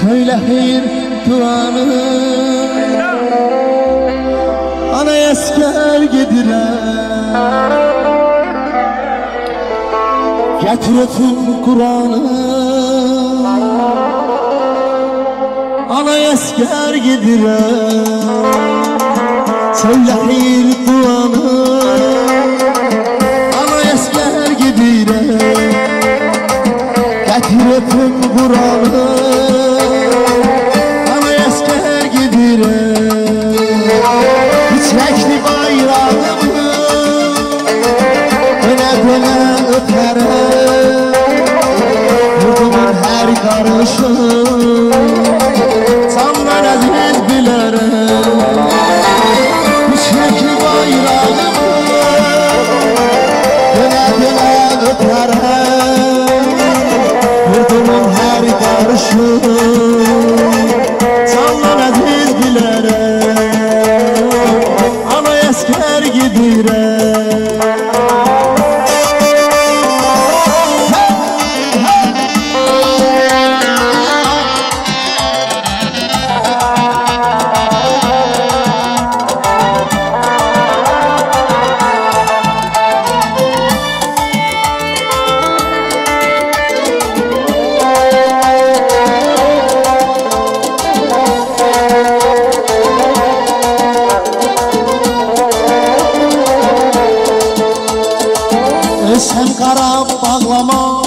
Söyle hayır duanı ana esker gedirem Getir ötüm Kur'an'ı ana esker gedirem Söyle hayır duanı ana esker gedirem Getir ötüm Kur'an'ı ana esker gedirem İçrekli bayrağımı döne öperem Yurdumun her karışı sandan aziz bilerem İçrekli bayrağımı döne öperem Yurdumun her karışı sandan aziz bilerem ana esker gedirem Sen kara bağlama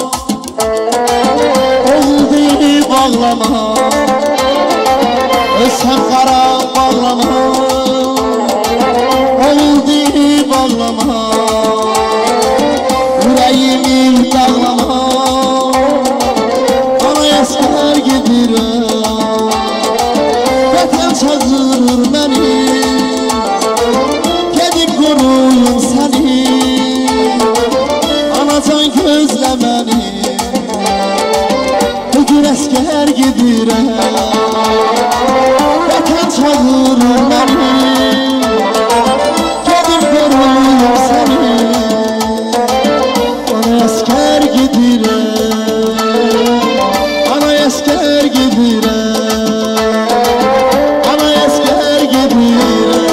oldu bağlama Sen kara bağlama oldu bağlama Yüreğimi dağlama ana esker gedirem Vatan çağırır beni gedib koruyum seni Anacan gözlemeni bugün esker gedirem Vatan çağırır beni gedib koruyum seni Ana esker gedirem ana esker gedirem ana esker gedirem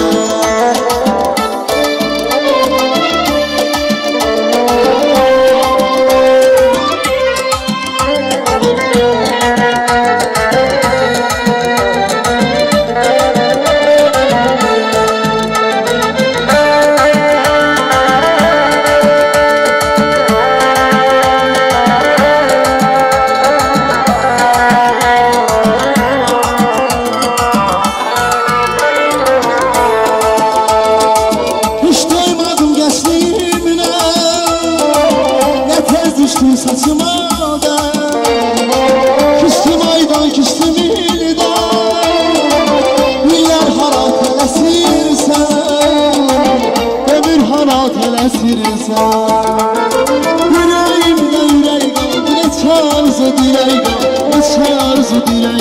Saçıma da küstüm aydan küstüm ilden Güller harat elesirsen ömür harat elesirsen Yüreğimde yürek kaldı neçe arzu dilek kaldı neçe arzu dilek